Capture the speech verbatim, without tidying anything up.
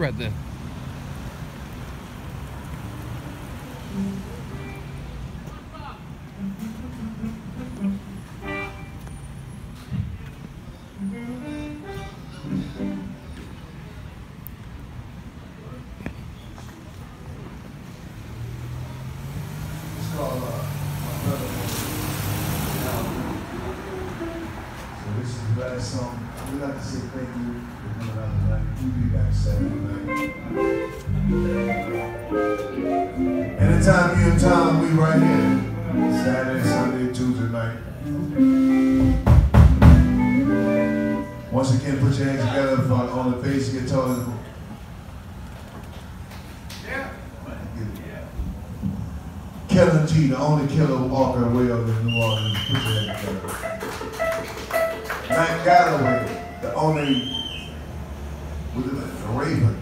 right there. This is the last song. We'd like to say thank you for coming out tonight. We'll be back Saturday night. Anytime you in town, we right here. Saturday, Sunday, Tuesday night. Once again, put your hands together for on the bass guitar. Yeah. Killer G, the only killer walker way up in New Orleans. Put your hands together. Matt Galloway, the only, what is it, a raven.